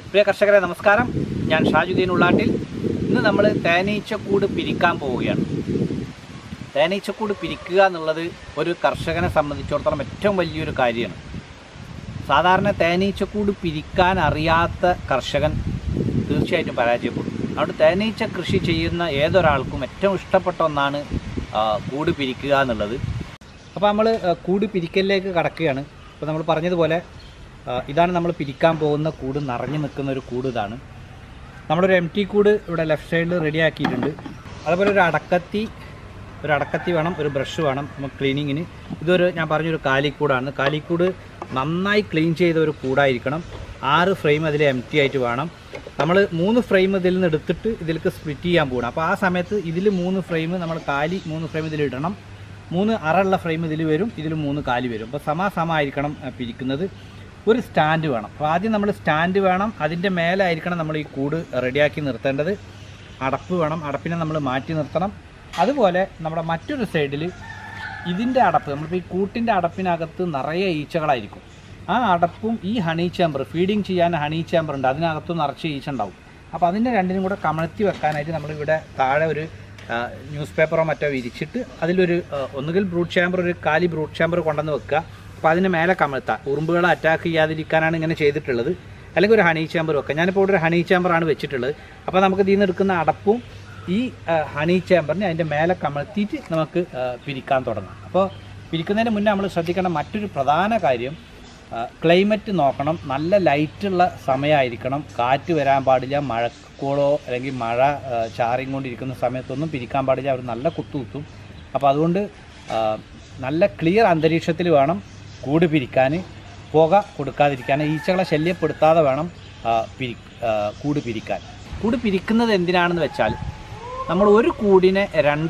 പ്രിയ കർഷകരെ നമസ്കാരം. ഞാൻ ഷാജുദ്ദീൻ ഉള്ളാട്ടിൽ. ഇന്ന് നമ്മൾ തേനീച്ചക്കൂട് പിരിക്കാൻ പോവുകയാണ്. തേനീച്ചക്കൂട് പിരിക്കുക എന്നുള്ളത് ഒരു കർഷകനെ സംബന്ധിച്ചിടത്തോളം ഏറ്റവും വലിയൊരു കാര്യമാണ്. സാധാരണ തേനീച്ചക്കൂട് പിരിക്കാൻ അറിയാത്ത കർഷകൻ തീർച്ചയായിട്ടും പരാജയപ്പെടും. അതുകൊണ്ട് തേനീച്ച കൃഷി ചെയ്യുന്ന ഏതൊരാൾക്കും ഏറ്റവും ഇഷ്ടപ്പെട്ട ഒന്നാണ് കൂട് പിരിക്കുക എന്നുള്ളത്. അപ്പോൾ നമ്മൾ കൂട് പിരിക്കലിലേക്ക് കടക്കുകയാണ്. ഇപ്പോൾ നമ്മൾ പറഞ്ഞതുപോലെ ഇതാണ് നമ്മൾ പിരിക്കാൻ പോകുന്ന കൂട്. നിറഞ്ഞു നിൽക്കുന്ന ഒരു കൂട് ഇതാണ്. നമ്മളൊരു എംറ്റി കൂട് ഇവിടെ ലെഫ്റ്റ് സൈഡിൽ റെഡിയാക്കിയിട്ടുണ്ട്. അതുപോലെ ഒരു അടക്കത്തി വേണം, ഒരു ബ്രഷ് വേണം നമുക്ക് ക്ലീനിങ്ങിന്. ഇതൊരു ഞാൻ പറഞ്ഞൊരു കാലിക്കൂടാണ്. കാലിക്കൂട് നന്നായി ക്ലീൻ ചെയ്ത ഒരു കൂടായിരിക്കണം. 6 ഫ്രെയിം അതിൽ എംറ്റി ആയിട്ട് വേണം. നമ്മൾ 3 ഫ്രെയിം ഇതിൽ നിന്ന് എടുത്തിട്ട് ഇതിലേക്ക് സ്പ്ലിറ്റ് ചെയ്യാൻ പോകണം. അപ്പോൾ ആ സമയത്ത് ഇതിൽ 3 ഫ്രെയിം നമ്മൾ 3 ഫ്രെയിം ഇതിലിടണം. 3 അറയുള്ള ഫ്രെയിം ഇതിൽ വരും, ഇതിൽ 3 കാലി വരും. അപ്പോൾ സമായിരിക്കണം പിരിക്കുന്നത്. ഒരു സ്റ്റാൻഡ് വേണം. അപ്പോൾ ആദ്യം നമ്മൾ സ്റ്റാൻഡ് വേണം. അതിൻ്റെ മേലായിരിക്കണം നമ്മൾ ഈ കൂട് റെഡിയാക്കി നിർത്തേണ്ടത്. അടപ്പ് വേണം, അടപ്പിനെ നമ്മൾ മാറ്റി നിർത്തണം. അതുപോലെ നമ്മുടെ മറ്റൊരു സൈഡിൽ ഇതിൻ്റെ അടപ്പ്, നമ്മളിപ്പോൾ ഈ കൂട്ടിൻ്റെ അടപ്പിനകത്ത് നിറയെ ഈച്ചകളായിരിക്കും. ആ അടപ്പും ഈ ഹണി ചേമ്പർ, ഫീഡിങ് ചെയ്യാൻ ഹണി ചേമ്പർ ഉണ്ട്, അതിനകത്ത് നിറച്ച് ഈച്ച ഉണ്ടാവും. അപ്പോൾ അതിൻ്റെ രണ്ടിനും കൂടെ കമഴ്ത്തി വെക്കാനായിട്ട് നമ്മളിവിടെ താഴെ ഒരു ന്യൂസ് പേപ്പറോ മറ്റോ വിരിച്ചിട്ട് അതിലൊരു ഒന്നുകിൽ ബ്രൂട്ട് ചേമ്പർ, ഒരു കാലി ബ്രൂട്ട് ചേമ്പർ കൊണ്ടുവന്ന് വെക്കുക. അപ്പോൾ അതിന് മേലെ കമഴ്ത്താം. ഉറുമ്പുകളെ അറ്റാക്ക് ചെയ്യാതിരിക്കാനാണ് ഇങ്ങനെ ചെയ്തിട്ടുള്ളത്. അല്ലെങ്കിൽ ഒരു ഹണി ചേമ്പർ വെക്കുക. ഞാനിപ്പോൾ ഇവിടെ ഒരു ഹണി ചേമ്പറാണ് വെച്ചിട്ടുള്ളത്. അപ്പോൾ നമുക്ക് ഇതിൽ നിന്ന് എടുക്കുന്ന അടപ്പും ഈ ഹണി ചേമ്പറിനെ അതിൻ്റെ മേലെ കമഴ്ത്തിയിട്ട് നമുക്ക് പിരിക്കാൻ തുടങ്ങാം. അപ്പോൾ പിരിക്കുന്നതിന് മുന്നേ നമ്മൾ ശ്രദ്ധിക്കേണ്ട മറ്റൊരു പ്രധാന കാര്യം, ക്ലൈമറ്റ് നോക്കണം. നല്ല ലൈറ്റുള്ള സമയമായിരിക്കണം. കാറ്റ് വരാൻ പാടില്ല. മഴക്കോളോ അല്ലെങ്കിൽ മഴ ചാറിക്കൊണ്ടിരിക്കുന്ന സമയത്തൊന്നും പിരിക്കാൻ പാടില്ല. അവർ നല്ല കുത്തും. അപ്പോൾ അതുകൊണ്ട് നല്ല ക്ലിയർ അന്തരീക്ഷത്തിൽ വേണം കൂട് പിരിക്കാൻ. പുക കൊടുക്കാതിരിക്കാൻ, ഈച്ചകളെ ശല്യപ്പെടുത്താതെ വേണം കൂട് പിരിക്കാൻ. കൂട് പിരിക്കുന്നത് എന്തിനാണെന്ന് വെച്ചാൽ, നമ്മൾ ഒരു കൂടിനെ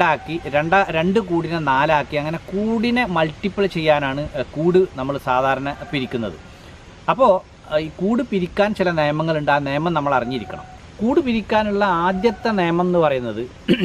2 കൂടിനെ 4 ആക്കി അങ്ങനെ കൂടിനെ മൾട്ടിപ്പിൾ ചെയ്യാനാണ് കൂട് നമ്മൾ സാധാരണ പിരിക്കുന്നത്. അപ്പോൾ ഈ കൂട് പിരിക്കാൻ ചില നിയമങ്ങളുണ്ട്. ആ നിയമം നമ്മൾ അറിഞ്ഞിരിക്കണം. കൂട് പിരിക്കാനുള്ള ആദ്യത്തെ നിയമം എന്ന് പറയുന്നത്,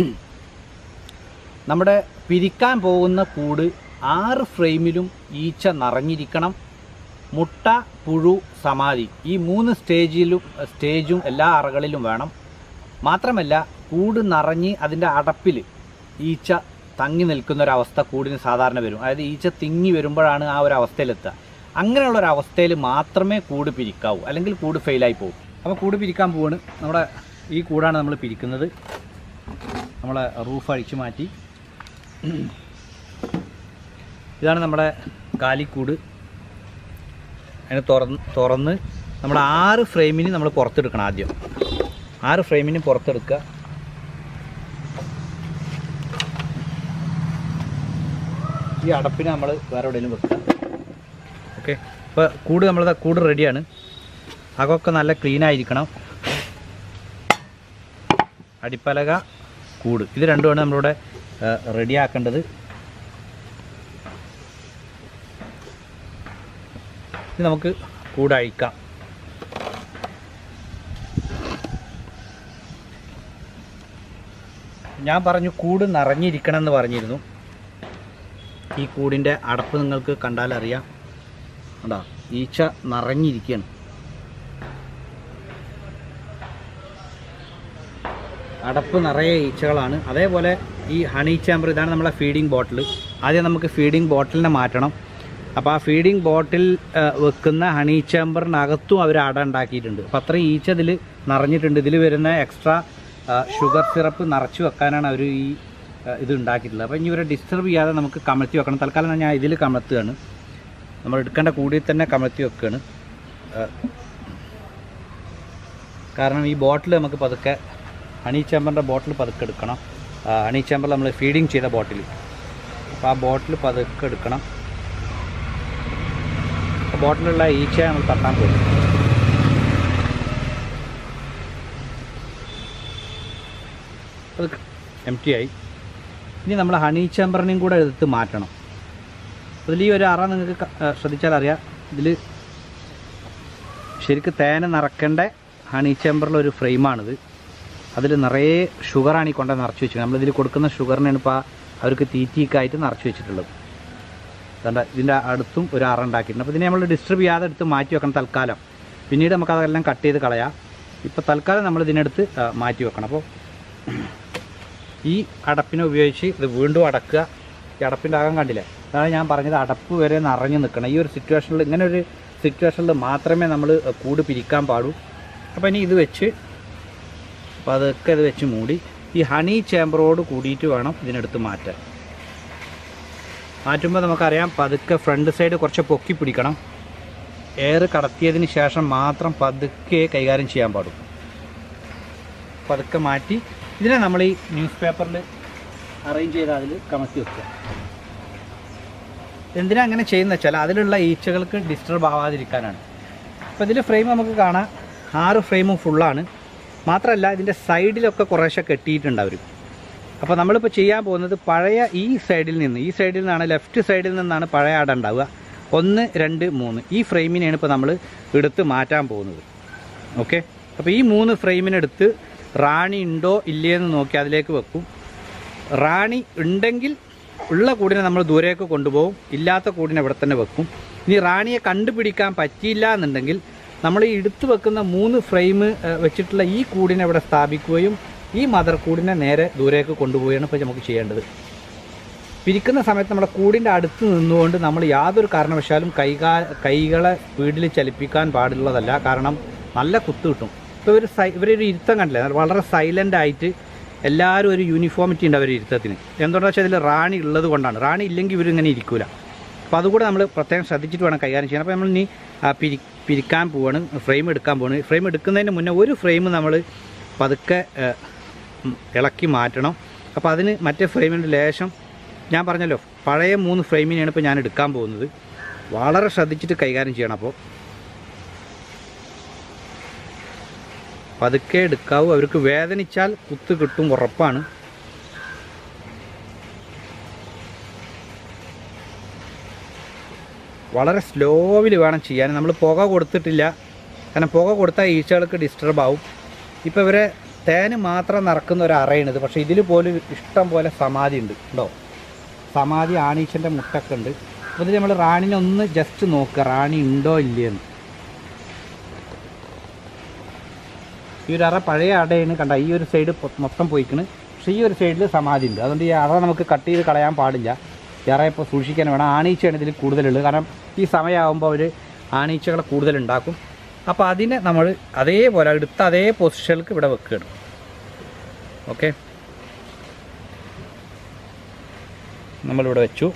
നമ്മുടെ പിരിക്കാൻ പോകുന്ന കൂട് 6 ഫ്രെയിമിലും ഈച്ച നിറഞ്ഞിരിക്കണം. മുട്ട, പുഴു, സമാധി, ഈ 3 സ്റ്റേജും എല്ലാ അറകളിലും വേണം. മാത്രമല്ല കൂട് നിറഞ്ഞ് അതിൻ്റെ അടപ്പിൽ ഈച്ച തങ്ങി നിൽക്കുന്നൊരവസ്ഥ കൂടിന് സാധാരണ വരും. അതായത് ഈച്ച തിങ്ങി വരുമ്പോഴാണ് ആ ഒരു അവസ്ഥയിലെത്തുക. അങ്ങനെയുള്ളൊരവസ്ഥയിൽ മാത്രമേ കൂട് പിരിക്കാവൂ, അല്ലെങ്കിൽ കൂട് ഫെയിലായി പോകും. അപ്പോൾ കൂട് പിരിക്കാൻ പോവാണ്. നമ്മുടെ ഈ കൂടാണ് നമ്മൾ പിരിക്കുന്നത്. നമ്മളെ റൂഫ് അഴിച്ചു മാറ്റി. ഇതാണ് നമ്മുടെ കാലിക്കൂട്. അതിന് തുറന്ന് നമ്മൾ 6 ഫ്രെയിമിന് നമ്മൾ പുറത്തെടുക്കണം. ആദ്യം 6 ഫ്രെയിമിന് പുറത്തെടുക്കുക. ഈ അടപ്പിനെ നമ്മൾ വേറെ എവിടെയെങ്കിലും വെക്കുക. ഓക്കെ. ഇപ്പോൾ കൂട് റെഡിയാണ്. അകമൊക്കെ നല്ല ക്ലീനായിരിക്കണം. അടിപ്പലക, കൂട്, ഇത് രണ്ടുമാണ് നമ്മളിവിടെ റെഡിയാക്കേണ്ടത്. ഇത് നമുക്ക് കൂട് അഴിക്കാം. ഞാൻ പറഞ്ഞു കൂട് നിറഞ്ഞിരിക്കണം എന്ന് പറഞ്ഞിരുന്നു. ഈ കൂടിൻ്റെ അടപ്പ് നിങ്ങൾക്ക് കണ്ടാൽ അറിയാം. കണ്ടോ, ഈച്ച നിറഞ്ഞിരിക്കുകയാണ്. അടപ്പ് നിറയെ ഈച്ചകളാണ്. അതേപോലെ ഈ ഹണി ചേമ്പർ, ഇതാണ് നമ്മളെ ഫീഡിങ് ബോട്ടിൽ. ആദ്യം നമുക്ക് ഫീഡിങ് ബോട്ടിലിനെ മാറ്റണം. അപ്പോൾ ആ ഫീഡിങ് ബോട്ടിൽ വെക്കുന്ന ഹണി ചേമ്പറിനകത്തും അവർ അട ഉണ്ടാക്കിയിട്ടുണ്ട്. അപ്പോൾ അത്രയും ഈച്ച ഇതിൽ നിറഞ്ഞിട്ടുണ്ട്. ഇതിൽ വരുന്ന എക്സ്ട്രാ ഷുഗർ സിറപ്പ് നിറച്ച് വെക്കാനാണ് അവർ ഈ ഇത് ഉണ്ടാക്കിയിട്ടുള്ളത്. അപ്പോൾ ഇനി ഇവരെ ഡിസ്റ്റർബ് ചെയ്യാതെ നമുക്ക് കമഴ്ത്തി വെക്കണം. തൽക്കാലം ഞാൻ ഇതിൽ കമഴ്ത്തുകയാണ്. നമ്മൾ എടുക്കേണ്ട കൂടിൽ തന്നെ കമഴ്ത്തി വെക്കുകയാണ്. കാരണം ഈ ബോട്ടിൽ നമുക്ക് പതുക്കെ, ഹണി ചേമ്പറിൻ്റെ ബോട്ടിൽ പതുക്കെ എടുക്കണം. ഹണി ചേമ്പറിൽ നമ്മൾ ഫീഡിങ് ചെയ്ത ബോട്ടിൽ, അപ്പോൾ ആ ബോട്ടിൽ പതുക്കെ എടുക്കണം. ബോട്ടിലുള്ള ഈച്ച നമ്മൾ തട്ടാൻ പോകും. അത് എംറ്റി ആയി. ഇനി നമ്മൾ ഹണി ചേമ്പറിനെയും കൂടെ എടുത്ത് മാറ്റണം. അതിൽ ഈ ഒരു അറ നിങ്ങൾക്ക് ശ്രദ്ധിച്ചാൽ അറിയാം. ഇതിൽ ശരിക്കും തേന നിറക്കേണ്ട ഹണി ചേമ്പറിലൊരു ഫ്രെയിമാണിത്. അതിൽ നിറയെ ഷുഗറാണ് ഈ കൊണ്ട് നിറച്ച് വെച്ചിരിക്കുന്നത്. നമ്മളിതിൽ കൊടുക്കുന്ന ഷുഗറിനാണ് ഇപ്പോൾ അവർക്ക് തീറ്റീക്കായിട്ട് നിറച്ച് വെച്ചിട്ടുള്ളത്. അതുകൊണ്ട് ഇതിൻ്റെ അടുത്തും ഒരു അറ ഉണ്ടാക്കിയിട്ടുണ്ട്. അപ്പോൾ ഇതിനെ നമ്മൾ ഡിസ്റ്റർബ് ചെയ്യാതെ എടുത്ത് മാറ്റി വെക്കണം തൽക്കാലം. പിന്നീട് നമുക്കതെല്ലാം കട്ട് ചെയ്ത് കളയാം. ഇപ്പോൾ തൽക്കാലം നമ്മൾ ഇതിനടുത്ത് മാറ്റി വെക്കണം. അപ്പോൾ ഈ അടപ്പിനെ ഉപയോഗിച്ച് ഇത് വീണ്ടും അടക്കുക. ഈ അടപ്പിൻ്റെ അകം കണ്ടില്ലേ, അതാണ് ഞാൻ പറഞ്ഞത്, അടപ്പ് വരെ നിറഞ്ഞു നിൽക്കണം. ഈ ഒരു സിറ്റുവേഷനിൽ, ഇങ്ങനെ ഒരു സിറ്റുവേഷനിൽ മാത്രമേ നമ്മൾ കൂട് പിരിക്കാൻ പാടൂ. അപ്പോൾ ഇനി ഇത് വെച്ച് പതുക്കെ ഇത് വെച്ച് മൂടി ഈ ഹണി ചേമ്പറോട് കൂടിയിട്ട് വേണം ഇതിനടുത്ത് മാറ്റാൻ. മാറ്റുമ്പോൾ നമുക്കറിയാം പതുക്കെ ഫ്രണ്ട് സൈഡ് കുറച്ച് പൊക്കി പിടിക്കണം. എയർ കടത്തിയതിന് ശേഷം മാത്രം പതുക്കെ കൈകാര്യം ചെയ്യാൻ പാടും. പതുക്കെ മാറ്റി ഇതിനെ നമ്മൾ ഈ ന്യൂസ് പേപ്പറിൽ അറേഞ്ച് ചെയ്ത് അതിൽ കമത്തി വെക്കുക. എന്തിനാ അങ്ങനെ ചെയ്യുന്നത് വെച്ചാൽ അതിലുള്ള ഈച്ചകൾക്ക് ഡിസ്റ്റർബ് ആവാതിരിക്കാനാണ്. അപ്പോൾ ഇതിൽ ഫ്രെയിം നമുക്ക് കാണാം, 6 ഫ്രെയിമും ഫുള്ളാണ്. മാത്രമല്ല ഇതിൻ്റെ സൈഡിലൊക്കെ കുറേശ്ശെ കെട്ടിയിട്ടുണ്ട് അവർ. അപ്പോൾ നമ്മളിപ്പോൾ ചെയ്യാൻ പോകുന്നത് പഴയ ഈ സൈഡിൽ നിന്നാണ്, ലെഫ്റ്റ് സൈഡിൽ നിന്നാണ് പഴയ അട ഉണ്ടാവുക. 1, 2, 3 ഈ ഫ്രെയിമിനെയാണ് ഇപ്പോൾ നമ്മൾ എടുത്ത് മാറ്റാൻ പോകുന്നത്. ഓക്കെ, അപ്പോൾ ഈ 3 ഫ്രെയിമിനെടുത്ത് റാണി ഉണ്ടോ ഇല്ലയെന്ന് നോക്കി അതിലേക്ക് വെക്കും. റാണി ഉണ്ടെങ്കിൽ ഉള്ള കൂടിനെ നമ്മൾ ദൂരേക്ക് കൊണ്ടുപോകും, ഇല്ലാത്ത കൂടിനെ ഇവിടെ തന്നെ വെക്കും. ഇനി റാണിയെ കണ്ടുപിടിക്കാൻ പറ്റിയില്ല എന്നുണ്ടെങ്കിൽ നമ്മൾ ഈ എടുത്ത് വെക്കുന്ന 3 ഫ്രെയിം വെച്ചിട്ടുള്ള ഈ കൂടിനെ ഇവിടെ സ്ഥാപിക്കുകയും ഈ മദർ കൂടിനെ നേരെ ദൂരേക്ക് കൊണ്ടുപോവുകയാണ് ഇപ്പോൾ നമുക്ക് ചെയ്യേണ്ടത്. പിരിക്കുന്ന സമയത്ത് നമ്മുടെ കൂടിൻ്റെ അടുത്ത് നിന്നുകൊണ്ട് നമ്മൾ യാതൊരു കാരണവശാലും കൈകളെ സ്പീഡിൽ ചലിപ്പിക്കാൻ പാടുള്ളതല്ല. കാരണം നല്ല കുത്ത് കിട്ടും. ഇപ്പോൾ ഇവരൊരു ഇരുത്തം കണ്ടില്ലേ, വളരെ സൈലൻ്റ് ആയിട്ട് എല്ലാവരും ഒരു യൂണിഫോമിറ്റി ഉണ്ട് അവർ ഇരുത്തത്തിന്. എന്തുകൊണ്ടാണെന്ന് വെച്ചാൽ ഇതിൽ റാണി ഉള്ളത് കൊണ്ടാണ്. റാണി ഇല്ലെങ്കിൽ ഇവരിങ്ങനെ ഇരിക്കില്ല. അപ്പോൾ അതുകൂടെ നമ്മൾ പ്രത്യേകം ശ്രദ്ധിച്ചിട്ട് വേണം കൈകാര്യം ചെയ്യാൻ. അപ്പോൾ നമ്മൾ ഇനി പിരിക്കാൻ പോവാണ്, ഫ്രെയിം എടുക്കാൻ പോവാണ്. ഫ്രെയിം എടുക്കുന്നതിന് മുന്നേ ഒരു ഫ്രെയിം നമ്മൾ പതുക്കെ ഇളക്കി മാറ്റണം. അപ്പോൾ അതിന് മറ്റേ ഫ്രെയിമിൻ്റെ ലേശം, ഞാൻ പറഞ്ഞല്ലോ പഴയ 3 ഫ്രെയിമിനെയാണ് ഇപ്പോൾ ഞാൻ എടുക്കാൻ പോകുന്നത്. വളരെ ശ്രദ്ധിച്ചിട്ട് കൈകാര്യം ചെയ്യണം. അപ്പോൾ പതുക്കെ എടുക്കാവൂ. അവർക്ക് വേദനിച്ചാൽ കുത്ത് കിട്ടും, ഉറപ്പാണ്. വളരെ സ്ലോവിൽ വേണം ചെയ്യാൻ. നമ്മൾ പുക കൊടുത്തിട്ടില്ല, കാരണം പുക കൊടുത്താൽ ഈച്ചകൾക്ക് ഡിസ്റ്റർബ് ആവും. ഇപ്പോൾ ഇവരെ തേന് മാത്രം നിറക്കുന്ന ഒരു അറയാണിത്. പക്ഷേ ഇതിൽ പോലും ഇഷ്ടം പോലെ സമാധി ഉണ്ട്. ഉണ്ടോ, സമാധി ആണീച്ചൻ്റെ മുട്ടൊക്കെ ഉണ്ട്. അപ്പോൾ ഇതിൽ നമ്മൾ റാണിനെ ഒന്ന് ജസ്റ്റ് നോക്കുക, റാണി ഉണ്ടോ ഇല്ലയെന്ന്. ഈ ഒരു അറ പഴയ അടയാണ്, കണ്ട ഈ ഒരു സൈഡ് മൊത്തം പോയിക്കണ്. പക്ഷേ ഈ ഒരു സൈഡിൽ സമാധി ഉണ്ട്. അതുകൊണ്ട് ഈ അറ നമുക്ക് കട്ട് ചെയ്ത് കളയാൻ പാടില്ല. ഈ അറ ഇപ്പോൾ സൂക്ഷിക്കാൻ വേണം. ആണീച്ചയാണ് ഇതിൽ കൂടുതലുള്ളത്. കാരണം ഈ സമയമാകുമ്പോൾ അവർ ആണീച്ചകളെ കൂടുതലുണ്ടാക്കും. അപ്പോൾ അതിനെ നമ്മൾ അതേപോലെ എടുത്ത അതേ പൊസിഷനിലേക്ക് ഇവിടെ വെക്കുകയാണ്. ഓക്കെ, നമ്മളിവിടെ വെച്ചു.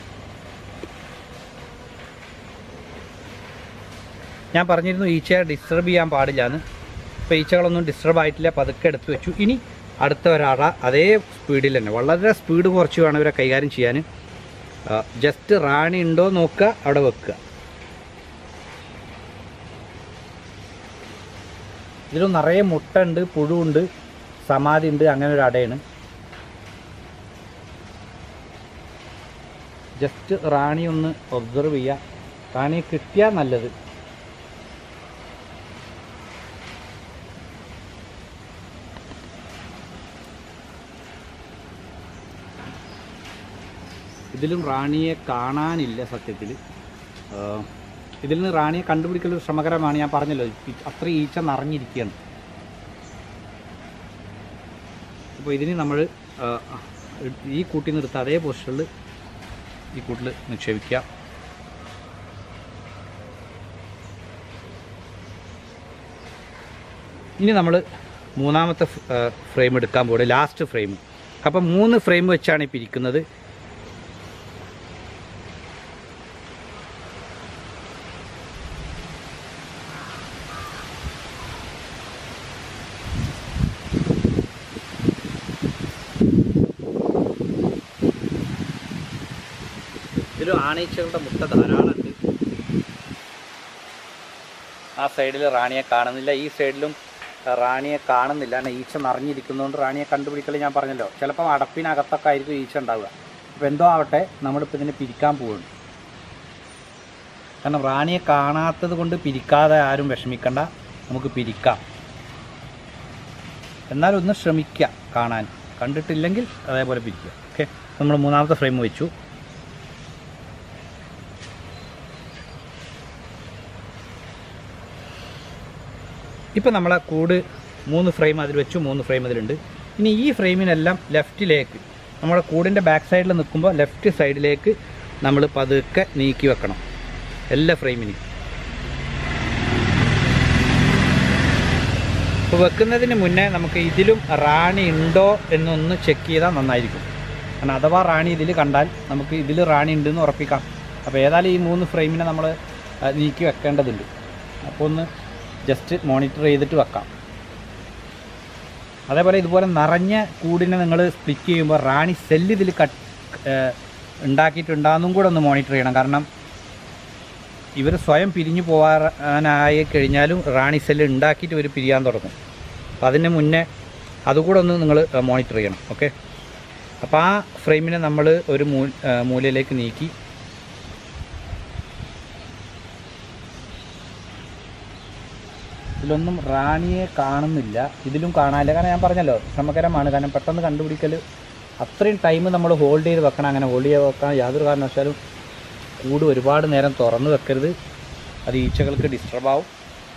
ഞാൻ പറഞ്ഞിരുന്നു ഈച്ചയെ ഡിസ്റ്റർബ് ചെയ്യാൻ പാടില്ല എന്ന്. ഇപ്പോൾ ഈച്ചകളൊന്നും ഡിസ്റ്റർബ് ആയിട്ടില്ല, പതുക്കെ എടുത്ത് വെച്ചു. ഇനി അടുത്ത ഒരട അതേ സ്പീഡിൽ തന്നെ, വളരെ സ്പീഡ് കുറച്ച് വേണം ഇവരെ കൈകാര്യം ചെയ്യാൻ. ജസ്റ്റ് റാണി ഉണ്ടോ നോക്കുക, അവിടെ വെക്കുക. ഇതിൽ നിറയെ മുട്ട ഉണ്ട്, പുഴുണ്ട്, സമാധി ഉണ്ട്. അങ്ങനെ ഒരു അടയാണ്. ജസ്റ്റ് റാണി ഒന്ന് ഒബ്സർവ് ചെയ്യുക. റാണിയെ കിട്ടിയാൽ നല്ലത്. ഇതിലും റാണിയെ കാണാനില്ല സത്യത്തിൽ. ഇതിൽ നിന്ന് റാണിയെ കണ്ടുപിടിക്കൽ ശ്രമകരമാണ്. ഞാൻ പറഞ്ഞല്ലോ അത്ര ഈച്ച നിറഞ്ഞിരിക്കുകയാണ്. അപ്പോൾ ഇതിന് നമ്മൾ ഈ കൂട്ടിൽ നിന്ന് എടുത്ത അതേ പൊസിഷനിൽ ഈ കൂട്ടിൽ നിക്ഷേപിക്കുക. ഇനി നമ്മൾ 3ാമത്തെ ഫ്രെയിം എടുക്കാൻ പോകുന്നത്, ലാസ്റ്റ് ഫ്രെയിം. അപ്പം 3 ഫ്രെയിം വെച്ചാണ് ഈ പിരിക്കുന്നത്. ഇതിലും ആണീച്ചകളുടെ മുട്ട ധാരാളമുണ്ട്. ആ സൈഡിൽ റാണിയെ കാണുന്നില്ല, ഈ സൈഡിലും റാണിയെ കാണുന്നില്ല. കാരണം ഈച്ച നിറഞ്ഞിരിക്കുന്നതുകൊണ്ട് റാണിയെ കണ്ടുപിടിക്കൽ ഞാൻ പറഞ്ഞല്ലോ. ചിലപ്പോൾ അടപ്പിനകത്തൊക്കെ ആയിരിക്കും ഈച്ച ഉണ്ടാവുക. അപ്പോൾ എന്തോ ആവട്ടെ, നമ്മളിപ്പോൾ ഇതിനെ പിരിക്കാൻ പോവുകയാണ്. കാരണം റാണിയെ കാണാത്തത് കൊണ്ട് പിരിക്കാതെ ആരും വിഷമിക്കണ്ട, നമുക്ക് പിരിക്കാം. എന്നാലൊന്ന് ശ്രമിക്കുക കാണാൻ. കണ്ടിട്ടില്ലെങ്കിൽ അതേപോലെ പിരിക്കുക. ഓക്കെ, നമ്മൾ 3ാമത്തെ ഫ്രെയിം വെച്ചു. ഇപ്പോൾ നമ്മളെ കൂട് 3 ഫ്രെയിം അതിൽ വെച്ചു, 3 ഫ്രെയിം അതിലുണ്ട്. ഇനി ഈ ഫ്രെയിമിനെല്ലാം ലെഫ്റ്റിലേക്ക്, നമ്മുടെ കൂടിൻ്റെ ബാക്ക് സൈഡിൽ നിൽക്കുമ്പോൾ ലെഫ്റ്റ് സൈഡിലേക്ക് നമ്മൾ പതുക്കെ നീക്കി വെക്കണം എല്ലാ ഫ്രെയിമിനും. അപ്പോൾ വെക്കുന്നതിന് മുന്നേ നമുക്ക് ഇതിലും റാണി ഉണ്ടോ എന്നൊന്ന് ചെക്ക് ചെയ്താൽ നന്നായിരിക്കും. കാരണം അഥവാ റാണി ഇതിൽ കണ്ടാൽ നമുക്ക് ഇതിൽ റാണി ഉണ്ടെന്ന് ഉറപ്പിക്കാം. അപ്പോൾ ഏതായാലും ഈ 3 ഫ്രെയിമിനെ നമ്മൾ നീക്കി വെക്കേണ്ടതുണ്ട്. അപ്പോൾ ഒന്ന് ജസ്റ്റ് മോണിറ്റർ ചെയ്തിട്ട് വെക്കാം. അതേപോലെ ഇതുപോലെ നിറഞ്ഞ കൂടിനെ നിങ്ങൾ സ്പ്ലിറ്റ് ചെയ്യുമ്പോൾ റാണി സെല്ല് ഇതിൽ ഉണ്ടാക്കിയിട്ടുണ്ടാകുന്നും കൂടെ ഒന്ന് മോണിറ്റർ ചെയ്യണം. കാരണം ഇവർ സ്വയം പിരിഞ്ഞു പോകാനായി കഴിഞ്ഞാലും റാണി സെല്ല് ഉണ്ടാക്കിയിട്ട് ഇവർ പിരിയാൻ തുടങ്ങും. അപ്പോൾ അതിന് മുന്നേ അതുകൂടെ ഒന്ന് നിങ്ങൾ മോണിറ്റർ ചെയ്യണം. ഓക്കെ, അപ്പോൾ ആ ഫ്രെയിമിനെ നമ്മൾ ഒരു മൂലയിലേക്ക് നീക്കി ഇതിലൊന്നും റാണിയെ കാണുന്നില്ല, ഇതിലും കാണാനില്ല. കാരണം ഞാൻ പറഞ്ഞല്ലോ ശ്രമകരമാണ്. കാരണം പെട്ടെന്ന് കണ്ടുപിടിക്കൽ അത്രയും ടൈം നമ്മൾ ഹോൾഡ് ചെയ്ത് വെക്കണം. അങ്ങനെ ഹോൾഡ് ചെയ്ത് വെക്കാൻ യാതൊരു കാരണവശാലും കൂട് ഒരുപാട് നേരം തുറന്ന് വെക്കരുത്, അത് ഈച്ചകൾക്ക് ഡിസ്റ്റർബ് ആവും.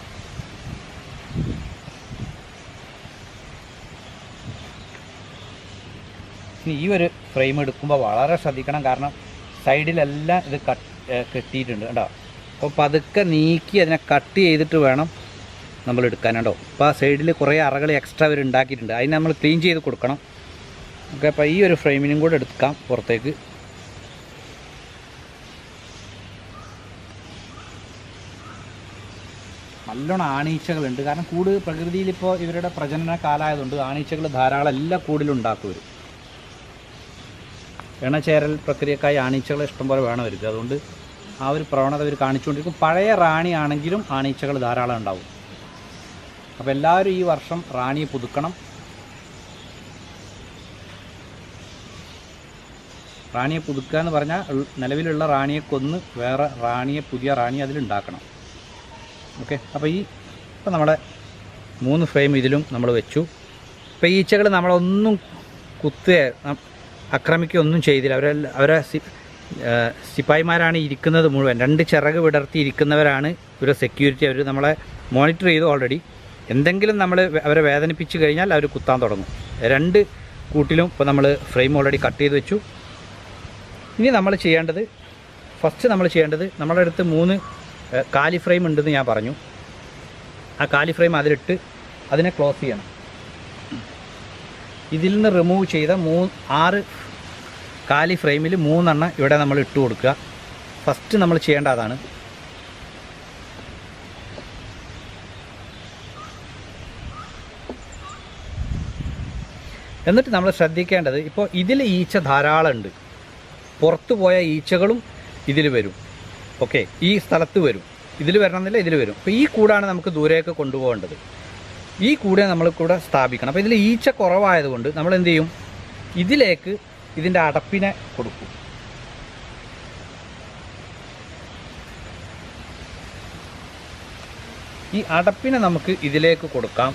ഈ ഒരു ഫ്രെയിം എടുക്കുമ്പോൾ വളരെ ശ്രദ്ധിക്കണം. കാരണം സൈഡിലെല്ലാം ഇത് കെട്ടിയിട്ടുണ്ട് കേട്ടോ. അപ്പോൾ പതുക്കെ നീക്കി അതിനെ കട്ട് ചെയ്തിട്ട് വേണം നമ്മൾ എടുക്കാനുണ്ടോ. അപ്പോൾ ആ സൈഡിൽ കുറേ അറകൾ എക്സ്ട്രാ അവർ ഉണ്ടാക്കിയിട്ടുണ്ട്, അതിന് നമ്മൾ ക്ലീൻ ചെയ്ത് കൊടുക്കണം. ഓക്കെ, അപ്പോൾ ഈ ഒരു ഫ്രെയിമിനും കൂടെ എടുക്കാം പുറത്തേക്ക്. നല്ലോണം ആണീച്ചകളുണ്ട്. കാരണം കൂട് പ്രകൃതിയിലിപ്പോൾ ഇവരുടെ പ്രജനന കാലമായതുകൊണ്ട് ആണീച്ചകൾ ധാരാളം എല്ലാ കൂടിലും ഉണ്ടാക്കും ഇവർ. ഇണചേരൽ പ്രക്രിയക്കായി ആണീച്ചകൾ ഇഷ്ടംപോലെ വേണം അവർക്ക്. അതുകൊണ്ട് ആ ഒരു പ്രവണത അവർ കാണിച്ചുകൊണ്ടിരിക്കും. പഴയ റാണി ആണെങ്കിലും ആണീച്ചകൾ ധാരാളം ഉണ്ടാവും. അപ്പോൾ എല്ലാവരും ഈ വർഷം റാണിയെ പുതുക്കണം. റാണിയെ പുതുക്കുക എന്ന് പറഞ്ഞാൽ നിലവിലുള്ള റാണിയെ കൊന്ന് വേറെ റാണിയെ, പുതിയ റാണി അതിലുണ്ടാക്കണം. ഓക്കെ, അപ്പോൾ ഇപ്പോൾ നമ്മുടെ 3 ഫ്രെയിം ഇതിലും നമ്മൾ വെച്ചു. ഇപ്പോൾ ഈച്ചകൾ നമ്മളൊന്നും ആക്രമിക്കുകയൊന്നും ചെയ്തില്ല. അവരെ സിപ്പായിമാരാണ് ഇരിക്കുന്നത് മുഴുവൻ. 2 ചിറക് വിടർത്തി ഇരിക്കുന്നവരാണ് ഇവരെ സെക്യൂരിറ്റി. അവർ നമ്മളെ മോണിറ്റർ ചെയ്തു ഓൾറെഡി. എന്തെങ്കിലും നമ്മൾ അവരെ വേദനിപ്പിച്ച് കഴിഞ്ഞാൽ അവർ കുത്താൻ തുടങ്ങും. 2 കൂട്ടിലും ഇപ്പോൾ നമ്മൾ ഫ്രെയിം ഓൾറെഡി കട്ട് ചെയ്ത് വെച്ചു. ഇനി നമ്മൾ ചെയ്യേണ്ടത്, ഫസ്റ്റ് നമ്മൾ ചെയ്യേണ്ടത്, നമ്മുടെ അടുത്ത് 3 കാലി ഫ്രെയിം ഉണ്ടെന്ന് ഞാൻ പറഞ്ഞു. ആ കാലി ഫ്രെയിം അതിലിട്ട് അതിനെ ക്ലോസ് ചെയ്യണം. ഇതിൽ നിന്ന് റിമൂവ് ചെയ്ത 6 കാലി ഫ്രെയിമിൽ 3 എണ്ണം ഇവിടെ നമ്മൾ ഇട്ട് കൊടുക്കുക. ഫസ്റ്റ് നമ്മൾ ചെയ്യേണ്ട അതാണ്. എന്നിട്ട് നമ്മൾ ശ്രദ്ധിക്കേണ്ടത്, ഇപ്പോൾ ഇതിൽ ഈച്ച ധാരാളം ഉണ്ട്. പുറത്തു പോയ ഈച്ചകളും ഇതിൽ വരും. ഓക്കെ, ഈ സ്ഥലത്ത് വരും. ഇതിൽ വരണമെന്നില്ല, ഇതിൽ വരും. അപ്പോൾ ഈ കൂടാണ് നമുക്ക് ദൂരേക്ക് കൊണ്ടുപോകേണ്ടത്. ഈ കൂടെ നമ്മൾ കൂടെ സ്ഥാപിക്കണം. അപ്പോൾ ഇതിൽ ഈച്ച കുറവായതുകൊണ്ട് നമ്മൾ എന്ത് ചെയ്യും, ഇതിലേക്ക് ഇതിൻ്റെ അടപ്പിനെ കൊടുക്കും. ഈ അടപ്പിനെ നമുക്ക് ഇതിലേക്ക് കൊടുക്കാം.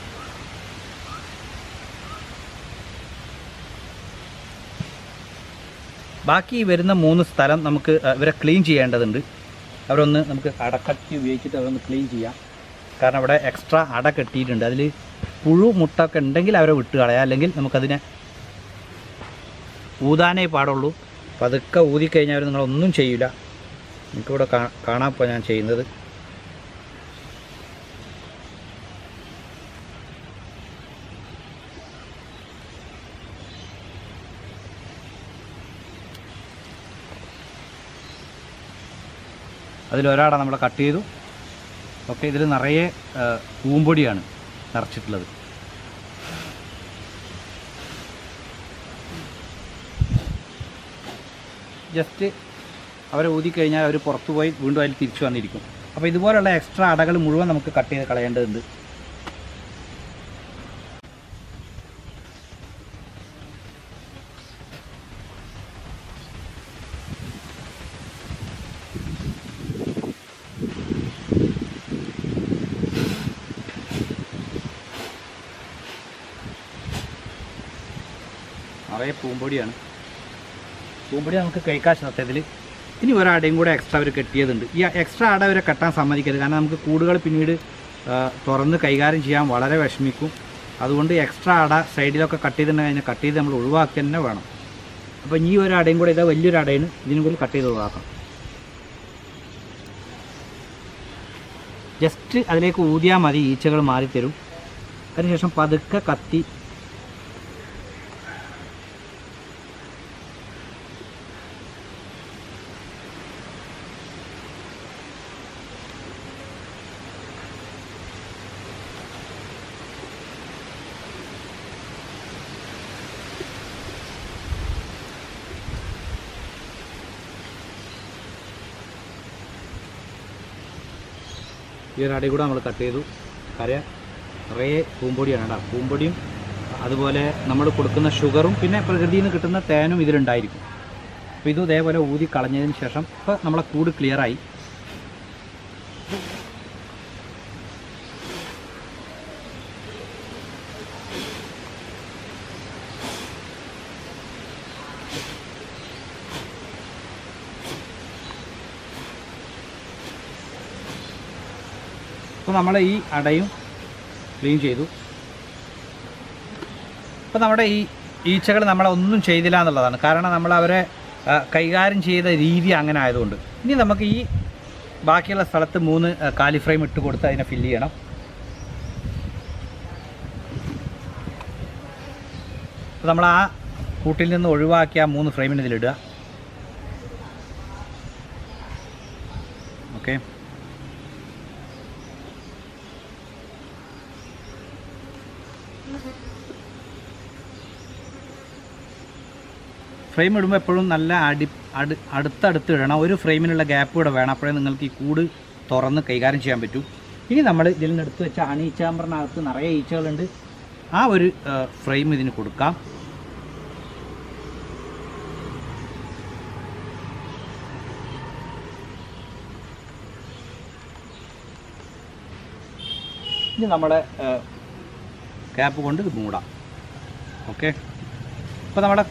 ബാക്കി വരുന്ന 3 സ്ഥലം നമുക്ക് ഇവരെ ക്ലീൻ ചെയ്യേണ്ടതുണ്ട്. അവരൊന്ന് നമുക്ക് അടക്കട്ടി ഉപയോഗിച്ചിട്ട് അവരൊന്ന് ക്ലീൻ ചെയ്യാം. കാരണം അവിടെ എക്സ്ട്രാ അട കെട്ടിയിട്ടുണ്ട്. അതിൽ പുഴു മുട്ടൊക്കെ ഉണ്ടെങ്കിൽ അവരെ വിട്ട് കളയാം. അല്ലെങ്കിൽ നമുക്കതിനെ ഊതാനേ പാടുള്ളൂ. പതുക്കെ ഊതിക്കഴിഞ്ഞാൽ അവർ നിങ്ങളൊന്നും ചെയ്യില്ല. എനിക്കിവിടെ കാണാൻ ഇപ്പോൾ ഞാൻ ചെയ്യുന്നത്. അതിലൊരാട നമ്മൾ കട്ട് ചെയ്തു. ഓക്കെ, ഇതിൽ നിറയെ പൂമ്പൊടിയാണ് നിറച്ചിട്ടുള്ളത്. ജസ്റ്റ് അവരെ ഊതിക്കഴിഞ്ഞാൽ അവർ പുറത്തു പോയി വീണ്ടും അതിൽ തിരിച്ചു വന്നിരിക്കും. അപ്പോൾ ഇതുപോലുള്ള എക്സ്ട്രാ അടകൾ മുഴുവൻ നമുക്ക് കട്ട് ചെയ്ത് കളയേണ്ടതുണ്ട്. നിറയെ പൂമ്പൊടിയാണ്. പൂമ്പൊടി നമുക്ക് കഴിക്കാൻ സത്യത്തിൽ. ഇനി ഒരടയും കൂടെ എക്സ്ട്രാ അവർ കെട്ടിയതുണ്ട്. ഈ എക്സ്ട്രാ അട അവരെ കെട്ടാൻ സമ്മതിക്കരുത്. കാരണം നമുക്ക് കൂടുകൾ പിന്നീട് തുറന്ന് കൈകാര്യം ചെയ്യാൻ വളരെ വിഷമിക്കും. അതുകൊണ്ട് എക്സ്ട്രാ അട സൈഡിലൊക്കെ കട്ട് ചെയ്തിട്ടുണ്ടെങ്കിൽ അതിനെ കട്ട് ചെയ്ത് നമ്മൾ ഒഴിവാക്കി തന്നെ വേണം. അപ്പോൾ ഈ ഒരു അടയും കൂടെ ഇതാ വലിയൊരു അടയാണ്, ഇതിനും കൂടി കട്ട് ചെയ്ത് ഒഴിവാക്കാം. ജസ്റ്റ് അതിലേക്ക് ഊതിയാൽ മതി, ഈച്ചകൾ മാറിത്തരും. അതിനുശേഷം പതുക്കെ കത്തി ഈ ഒരു അടി കൂടെ നമ്മൾ കട്ട് ചെയ്തു. അറിയാം നിറയെ പൂമ്പൊടിയാണ് കേട്ടോ. പൂമ്പൊടിയും അതുപോലെ നമ്മൾ കൊടുക്കുന്ന ഷുഗറും പിന്നെ പ്രകൃതിയിൽ നിന്ന് കിട്ടുന്ന തേനും ഇതിലുണ്ടായിരിക്കും. അപ്പോൾ ഇത് ഇതേപോലെ ഊതി കളഞ്ഞതിന് ശേഷം ഇപ്പോൾ നമ്മളെ കൂട് ക്ലിയറായി. അപ്പോൾ നമ്മൾ ഈ അടയും ക്ലീൻ ചെയ്തു. അപ്പോൾ നമ്മുടെ ഈ ഈച്ചകൾ നമ്മളൊന്നും ചെയ്തില്ല എന്നുള്ളതാണ്. കാരണം നമ്മൾ അവരെ കൈകാര്യം ചെയ്ത രീതി അങ്ങനെ ആയതുകൊണ്ട്. ഇനി നമുക്ക് ഈ ബാക്കിയുള്ള സ്ഥലത്ത് 3 കാലി ഫ്രെയിം ഇട്ട് കൊടുത്ത് അതിനെ ഫില്ല് ചെയ്യണം. അപ്പോൾ നമ്മൾ ആ കൂട്ടിൽ നിന്ന് ഒഴിവാക്കിയ 3 ഫ്രെയിമിന് ഇതിലിടുക. ഓക്കെ, ഫ്രെയിം ഇടുമ്പോൾ എപ്പോഴും നല്ല അടുത്തടുത്ത് ഇടണം. ഒരു ഫ്രെയിമിനുള്ള ഗ്യാപ്പ് കൂടെ വേണം, അപ്പോഴേ നിങ്ങൾക്ക് ഈ കൂട് തുറന്ന് കൈകാര്യം ചെയ്യാൻ പറ്റും. ഇനി നമ്മൾ ഇതിൽ നിന്ന് എടുത്ത് വെച്ച ഹണി ചാമ്പറിനകത്ത് നിറയെ ഈച്ചകളുണ്ട്. ആ ഒരു ഫ്രെയിം ഇതിന് കൊടുക്കാം. ഇനി നമ്മുടെ ക്യാപ്പ് കൊണ്ട് ഇത് മൂടാം. ഓക്കെ, അപ്പോൾ നമ്മുടെ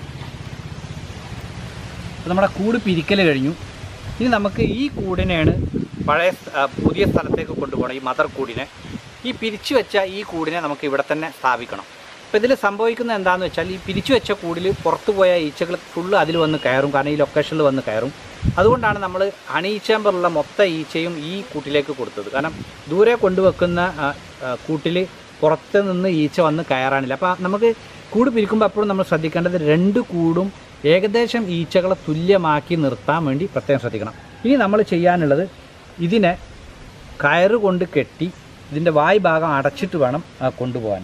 കൂട് പിരിക്കൽ കഴിഞ്ഞു. ഇനി നമുക്ക് ഈ കൂടിനെയാണ് പുതിയ സ്ഥലത്തേക്ക് കൊണ്ടുപോകണം. ഈ മദർ കൂടിനെ, ഈ പിരിച്ചു വെച്ച ഈ കൂടിനെ നമുക്ക് ഇവിടെ തന്നെ സ്ഥാപിക്കണം. അപ്പോൾ ഇതിൽ സംഭവിക്കുന്നത് എന്താണെന്ന് വെച്ചാൽ, ഈ പിരിച്ചു വെച്ച കൂടിൽ പുറത്തു പോയ ഈച്ചകൾ ഫുള്ള് അതിൽ വന്ന് കയറും. കാരണം ഈ ലൊക്കേഷനിൽ വന്ന് കയറും. അതുകൊണ്ടാണ് നമ്മൾ ഹണി ചേമ്പറുള്ള മൊത്തം ഈച്ചയും ഈ കൂട്ടിലേക്ക് കൊടുത്തത്. കാരണം ദൂരെ കൊണ്ടുവെക്കുന്ന കൂട്ടിൽ പുറത്ത് നിന്ന് ഈച്ച വന്ന് കയറാനില്ല. അപ്പോൾ നമുക്ക് കൂട് പിരിക്കുമ്പോൾ എപ്പോഴും നമ്മൾ ശ്രദ്ധിക്കേണ്ടത് 2 കൂടും ഏകദേശം ഈച്ചകളെ തുല്യമാക്കി നിർത്താൻ വേണ്ടി പ്രത്യേകം ശ്രദ്ധിക്കണം. ഇനി നമ്മൾ ചെയ്യാനുള്ളത്, ഇതിനെ കയറ് കൊണ്ട് കെട്ടി ഇതിൻ്റെ വായ് ഭാഗം അടച്ചിട്ട് വേണം കൊണ്ടുപോകാൻ.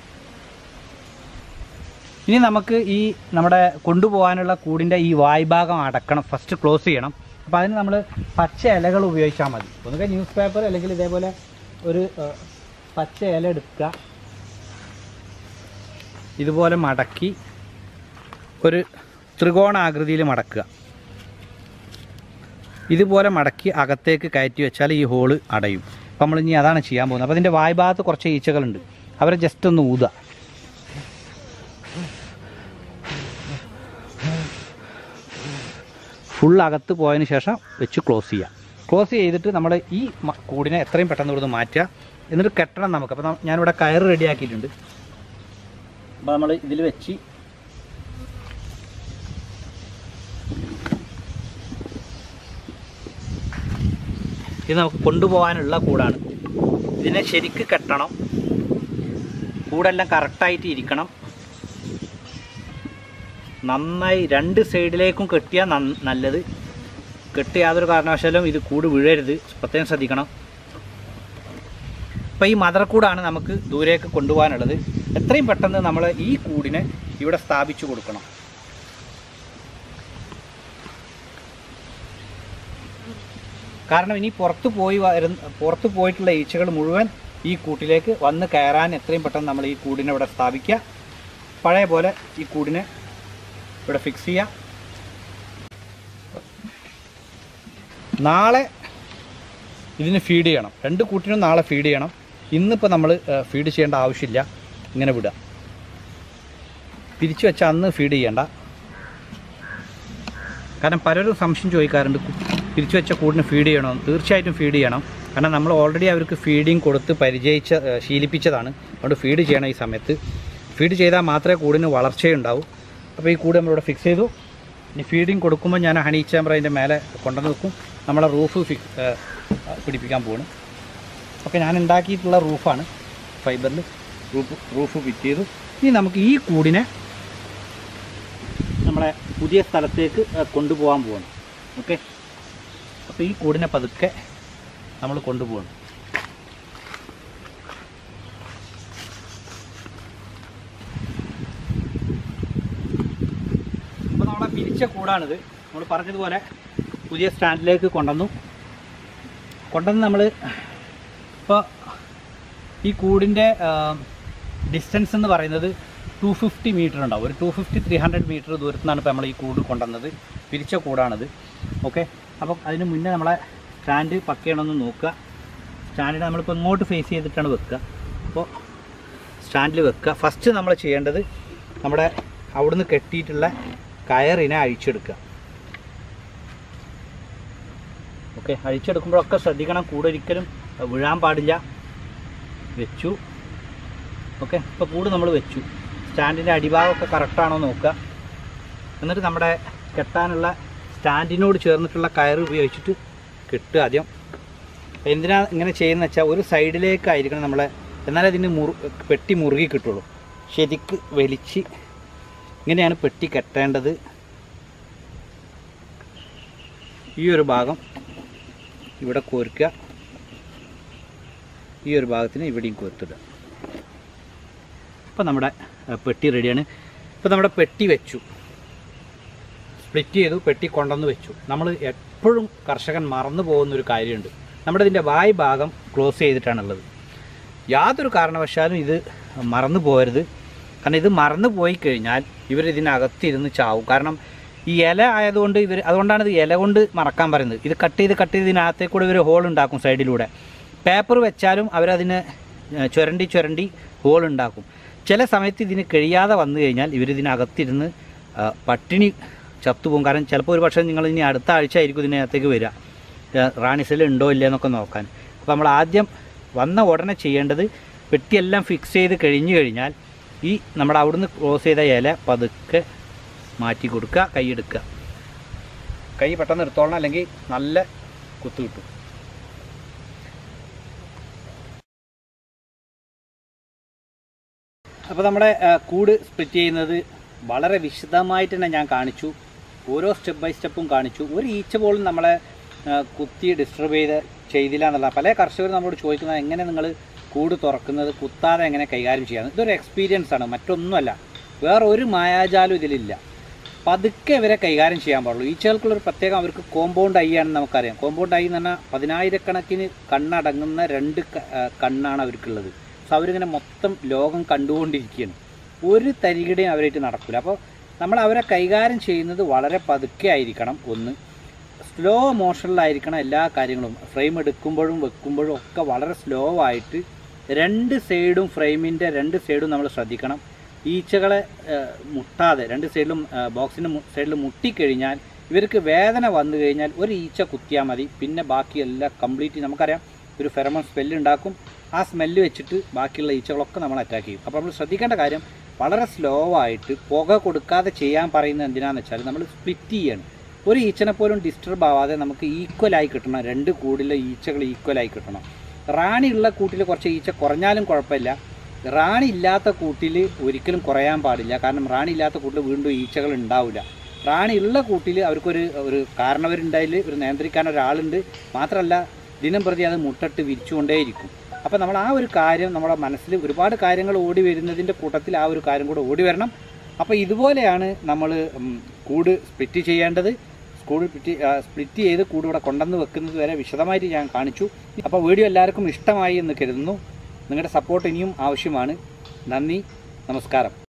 ഇനി നമുക്ക് ഈ നമ്മുടെ കൊണ്ടുപോകാനുള്ള കൂടിൻ്റെ ഈ വായ് ഭാഗം അടക്കണം, ഫസ്റ്റ് ക്ലോസ് ചെയ്യണം. അപ്പോൾ അതിന് നമ്മൾ പച്ച ഇലകൾ ഉപയോഗിച്ചാൽ മതി. ഒന്നുകിൽ ന്യൂസ് പേപ്പർ അല്ലെങ്കിൽ ഇതേപോലെ ഒരു പച്ച ഇല എടുക്കുക, ഇതുപോലെ മടക്കി ഒരു ത്രികോണാകൃതിയിൽ മടക്കുക. ഇതുപോലെ മടക്കി അകത്തേക്ക് കയറ്റി വെച്ചാൽ ഈ ഹോള് അടയും. അപ്പോൾ നമ്മൾ ഇനി അതാണ് ചെയ്യാൻ പോകുന്നത്. അപ്പോൾ ഇതിൻ്റെ വായ്ഭാഗത്ത് കുറച്ച് ഈച്ചകളുണ്ട്, അവരെ ജസ്റ്റ് ഒന്ന് ഊതുക. ഫുൾ അകത്ത് പോയതിന് ശേഷം വെച്ച് ക്ലോസ് ചെയ്യുക. ക്ലോസ് ചെയ്തിട്ട് നമ്മൾ ഈ കൂടിനെ എത്രയും പെട്ടെന്ന് ഇവിടുന്ന് മാറ്റുക. എന്നിട്ട് കെട്ടണം നമുക്ക്. അപ്പോൾ ഞാനിവിടെ കയറ് റെഡിയാക്കിയിട്ടുണ്ട്. അപ്പോൾ നമ്മൾ ഇതിൽ വെച്ച് ഇത് നമുക്ക് കൊണ്ടുപോകാനുള്ള കൂടാണ്. ഇതിനെ ശരിക്ക് കെട്ടണം. കൂടെല്ലാം കറക്റ്റായിട്ട് ഇരിക്കണം. നന്നായി 2 സൈഡിലേക്കും കെട്ടിയാൽ നല്ലത്. കെട്ടി യാതൊരു കാരണവശാലും ഇത് കൂട് വീഴരുത്, പ്രത്യേകം ശ്രദ്ധിക്കണം. അപ്പോൾ ഈ മദർ കൂടാണ് നമുക്ക് ദൂരേക്ക് കൊണ്ടുപോകാനുള്ളത്. എത്രയും പെട്ടെന്ന് നമ്മൾ ഈ കൂടിനെ ഇവിടെ സ്ഥാപിച്ചു കൊടുക്കണം. കാരണം ഇനി പുറത്ത് പോയിട്ടുള്ള ഈച്ചകൾ മുഴുവൻ ഈ കൂട്ടിലേക്ക് വന്ന് കയറാൻ എത്രയും പെട്ടെന്ന് നമ്മൾ ഈ കൂടിനെ ഇവിടെ സ്ഥാപിക്കുക. പഴയ പോലെ ഈ കൂടിനെ ഇവിടെ ഫിക്സ് ചെയ്യുക. നാളെ ഇതിന് ഫീഡ് ചെയ്യണം. 2 കൂട്ടിനും നാളെ ഫീഡ് ചെയ്യണം. ഇന്നിപ്പോൾ നമ്മൾ ഫീഡ് ചെയ്യേണ്ട ആവശ്യമില്ല, ഇങ്ങനെ വിടുക. പിരിച്ചു വെച്ചാൽ അന്ന് ഫീഡ് ചെയ്യേണ്ട. കാരണം പലരും സംശയം ചോദിക്കാറുണ്ട്, പിരിച്ചു വെച്ച കൂടിന് ഫീഡ് ചെയ്യണോ? തീർച്ചയായിട്ടും ഫീഡ് ചെയ്യണം. കാരണം നമ്മൾ ഓൾറെഡി അവർക്ക് ഫീഡിങ് കൊടുത്ത് ശീലിപ്പിച്ചതാണ്. അതുകൊണ്ട് ഫീഡ് ചെയ്യണം ഈ സമയത്ത്. ഫീഡ് ചെയ്താൽ മാത്രമേ കൂടിന് വളർച്ചയുണ്ടാവൂ. അപ്പോൾ ഈ കൂട് നമ്മളിവിടെ ഫിക്സ് ചെയ്തു. ഇനി ഫീഡിങ് കൊടുക്കുമ്പോൾ ഞാൻ ഹണി ചേമ്പർ അതിൻ്റെ മേലെ കൊണ്ടുവന്ന് വെക്കും. നമ്മളെ റൂഫ് പിടിപ്പിക്കാൻ പോകണം. അപ്പോൾ ഞാൻ ഉണ്ടാക്കിയിട്ടുള്ള റൂഫാണ്, ഫൈബറിൽ റൂഫ് ഫിറ്റ് ചെയ്തു. ഇനി നമുക്ക് ഈ കൂടിനെ നമ്മളെ പുതിയ സ്ഥലത്തേക്ക് കൊണ്ടുപോകാൻ പോകണം. ഓക്കെ, അപ്പോൾ ഈ കൂടിനെ പതുക്കെ നമ്മൾ കൊണ്ടുപോകണം. അപ്പോൾ നമ്മളെ പിരിച്ച കൂടാണിത്. നമ്മൾ പറഞ്ഞതുപോലെ പുതിയ സ്റ്റാൻഡിലേക്ക് കൊണ്ടുവന്ന് നമ്മൾ ഇപ്പോൾ ഈ കൂടിൻ്റെ ഡിസ്റ്റൻസ് എന്ന് പറയുന്നത് 250 മീറ്റർ ഉണ്ടാവും. ഒരു 250-300 മീറ്റർ ദൂരത്തു നിന്നാണ് ഇപ്പോൾ നമ്മൾ ഈ കൂട് കൊണ്ടുവന്നത്. പിരിച്ച കൂടാണിത്. ഓക്കെ, അപ്പോൾ അതിന് മുന്നേ നമ്മളെ സ്റ്റാൻഡ് പക്കയാണെന്ന് നോക്കുക. സ്റ്റാൻഡിനെ നമ്മളിപ്പോൾ ഇങ്ങോട്ട് ഫേസ് ചെയ്തിട്ടാണ് വെക്കുക. അപ്പോൾ സ്റ്റാൻഡിൽ വെക്കുക. ഫസ്റ്റ് നമ്മൾ ചെയ്യേണ്ടത് നമ്മുടെ അവിടുന്ന് കെട്ടിയിട്ടുള്ള കയറിനെ അഴിച്ചെടുക്കുക. ഓക്കെ, അഴിച്ചെടുക്കുമ്പോഴൊക്കെ ശ്രദ്ധിക്കണം, കൂടൊരിക്കലും വീഴാൻ പാടില്ല. വെച്ചു. ഓക്കെ, ഇപ്പോൾ കൂട് നമ്മൾ വെച്ചു. സ്റ്റാൻഡിൻ്റെ അടിഭാഗമൊക്കെ കറക്റ്റാണോ നോക്കുക. എന്നിട്ട് നമ്മുടെ കെട്ടാനുള്ള സ്റ്റാൻഡിനോട് ചേർന്നിട്ടുള്ള കയർ ഉപയോഗിച്ചിട്ട് കെട്ടുക ആദ്യം. എന്തിനാണ് ഇങ്ങനെ ചെയ്യുന്നത് വെച്ചാൽ ഒരു സൈഡിലേക്കായിരിക്കണം നമ്മളെ, എന്നാലേ അതിന് പെട്ടി മുറുകി കിട്ടുള്ളൂ. ശരിക്ക് വലിച്ച് ഇങ്ങനെയാണ് പെട്ടി കെട്ടേണ്ടത്. ഈ ഒരു ഭാഗം ഇവിടെ കോർക്കുക, ഈ ഒരു ഭാഗത്തിന് ഇവിടെയും കോർത്തിടുക. ഇപ്പോൾ നമ്മുടെ പെട്ടി റെഡിയാണ്. ഇപ്പോൾ നമ്മുടെ പെട്ടി വെച്ചു, സ്പ്ലിറ്റ് ചെയ്തു, പെട്ടി കൊണ്ടുവന്ന് വെച്ചു. നമ്മൾ എപ്പോഴും കർഷകൻ മറന്നു പോകുന്നൊരു കാര്യമുണ്ട്. നമ്മുടെ ഇതിൻ്റെ വായ് ഭാഗം ക്ലോസ് ചെയ്തിട്ടാണുള്ളത്. യാതൊരു കാരണവശാലും ഇത് മറന്നു പോകരുത്. കാരണം ഇത് മറന്നു പോയി കഴിഞ്ഞാൽ ഇവരിതിനകത്തിരുന്ന് ചാവും. കാരണം ഈ ഇല ആയതുകൊണ്ട് അതുകൊണ്ടാണ് ഇത് ഇല കൊണ്ട് മറക്കാൻ പറയുന്നത്. ഇത് കട്ട് ചെയ്ത് ഇതിനകത്തേക്കൂടെ ഇവർ ഹോൾ ഉണ്ടാക്കും സൈഡിലൂടെ. പേപ്പർ വെച്ചാലും അവരതിന് ചുരണ്ടി ഹോൾ ഉണ്ടാക്കും. ചില സമയത്ത് ഇതിന് കഴിയാതെ വന്നു കഴിഞ്ഞാൽ ഇവരിതിനകത്തിരുന്ന് പട്ടിണി ചത്തുപോകും. കാരണം ചിലപ്പോൾ ഒരു പക്ഷേ നിങ്ങൾ ഇനി അടുത്ത ആഴ്ച ആയിരിക്കും ഇതിനകത്തേക്ക് വരിക, റാണി സെൽ ഉണ്ടോ ഇല്ല എന്നൊക്കെ നോക്കാൻ. അപ്പോൾ നമ്മൾ ആദ്യം വന്ന ഉടനെ ചെയ്യേണ്ടത് പെട്ടിയെല്ലാം ഫിക്സ് ചെയ്ത് കഴിഞ്ഞാൽ ഈ നമ്മുടെ അവിടുന്ന് ക്ലോസ് ചെയ്ത ഇല പതുക്കെ മാറ്റി കൊടുക്കുക, കൈ എടുക്കുക. കൈ പെട്ടെന്ന് എടുത്തോളണം, അല്ലെങ്കിൽ നല്ല കുത്തു കിട്ടും. അപ്പോൾ നമ്മുടെ കൂട് സ്പ്ലിറ്റ് ചെയ്യുന്നത് വളരെ വിശദമായിട്ട് തന്നെ ഞാൻ കാണിച്ചു. ഓരോ സ്റ്റെപ്പ് ബൈ സ്റ്റെപ്പും കാണിച്ചു. ഒരു ഈച്ച പോലും നമ്മളെ കുത്തി ഡിസ്റ്റർബ് ചെയ്തില്ല എന്നുള്ള പല കർഷകരും നമ്മളോട് ചോദിക്കുന്നത്, എങ്ങനെ നിങ്ങൾ കൂട് തുറക്കുന്നത് കുത്താതെ എങ്ങനെ കൈകാര്യം ചെയ്യാമെന്ന്. ഇതൊരു എക്സ്പീരിയൻസ് ആണ്, മറ്റൊന്നുമല്ല. വേറെ ഒരു മായാജാലും ഇതിലില്ല. പതുക്കെ ഇവരെ കൈകാര്യം ചെയ്യാൻ പാടുള്ളൂ. ഈച്ചകൾക്കുള്ളൊരു പ്രത്യേകം, അവർക്ക് കോമ്പൗണ്ട് ഐ ആണെന്ന് നമുക്കറിയാം. കോമ്പൗണ്ട് ഐ എന്ന് പറഞ്ഞാൽ 10,000-കണക്കിന് കണ്ണടങ്ങുന്ന 2 കണ്ണാണ് അവർക്കുള്ളത്. സോ അവരിങ്ങനെ മൊത്തം ലോകം കണ്ടുകൊണ്ടിരിക്കുകയാണ്. ഒരു തരികിടയും അവരായിട്ട് നടക്കില്ല. അപ്പോൾ നമ്മൾ അവരെ കൈകാര്യം ചെയ്യുന്നത് വളരെ പതുക്കെ ആയിരിക്കണം. ഒന്ന്, സ്ലോ മോഷനിലായിരിക്കണം എല്ലാ കാര്യങ്ങളും. ഫ്രെയിം എടുക്കുമ്പോഴും വെക്കുമ്പോഴും ഒക്കെ വളരെ സ്ലോ ആയിട്ട് 2 സൈഡും, ഫ്രെയിമിൻ്റെ 2 സൈഡും നമ്മൾ ശ്രദ്ധിക്കണം. ഈച്ചകളെ മുട്ടാതെ 2 സൈഡിലും, ബോക്സിൻ്റെ സൈഡിൽ മുട്ടിക്കഴിഞ്ഞാൽ ഇവർക്ക് വേദന വന്നു കഴിഞ്ഞാൽ ഒരു ഈച്ച കുത്തിയാൽ മതി. പിന്നെ ബാക്കിയെല്ലാം കംപ്ലീറ്റ് നമുക്കറിയാം ഒരു ഫെറമോൺ സ്മെല്ല് ഉണ്ടാക്കും. ആ സ്മെല്ല് വെച്ചിട്ട് ബാക്കിയുള്ള ഈച്ചകളൊക്കെ നമ്മൾ അറ്റാക്ക് ചെയ്യും. അപ്പോൾ നമ്മൾ ശ്രദ്ധിക്കേണ്ട കാര്യം വളരെ സ്ലോ ആയിട്ട് പുക കൊടുക്കാതെ ചെയ്യാൻ പറയുന്നത് എന്തിനാണെന്ന് വെച്ചാൽ നമ്മൾ സ്പ്ലിറ്റ് ചെയ്യണം. ഒരു ഈച്ചനെ പോലും ഡിസ്റ്റർബ് ആവാതെ നമുക്ക് ഈക്വലായി കിട്ടണം. 2 കൂടിലെ ഈച്ചകൾ ഈക്വലായി കിട്ടണം. റാണിയുള്ള കൂട്ടിൽ കുറച്ച് ഈച്ച കുറഞ്ഞാലും കുഴപ്പമില്ല. റാണി ഇല്ലാത്ത കൂട്ടിൽ ഒരിക്കലും കുറയാൻ പാടില്ല. കാരണം റാണി ഇല്ലാത്ത കൂട്ടിൽ വീണ്ടും ഈച്ചകൾ ഉണ്ടാവില്ല. റാണി ഉള്ള കൂട്ടിൽ അവർക്കൊരു കാരണവരുണ്ടായാൽ ഒരു നിയന്ത്രിക്കാൻ ഒരാളുണ്ട്. മാത്രമല്ല ദിനം പ്രതി അത് മുട്ടിട്ട് വിരിച്ചുകൊണ്ടേയിരിക്കും. അപ്പോൾ നമ്മൾ ആ ഒരു കാര്യം നമ്മുടെ മനസ്സിൽ, ഒരുപാട് കാര്യങ്ങൾ ഓടി വരുന്നതിൻ്റെ കൂട്ടത്തിൽ ആ ഒരു കാര്യം കൂടെ ഓടി വരണം. അപ്പോൾ ഇതുപോലെയാണ് നമ്മൾ കൂട് സ്പ്ലിറ്റ് ചെയ്യേണ്ടത്. സ്പ്ലിറ്റ് ചെയ്ത് കൂട് ഇവിടെ കൊണ്ടുവന്ന് വെക്കുന്നത് വരെ വിശദമായിട്ട് ഞാൻ കാണിച്ചു. അപ്പോൾ വീഡിയോ എല്ലാവർക്കും ഇഷ്ടമായി എന്ന് കരുതുന്നു. നിങ്ങളുടെ സപ്പോർട്ട് ഇനിയും ആവശ്യമാണ്. നന്ദി, നമസ്കാരം.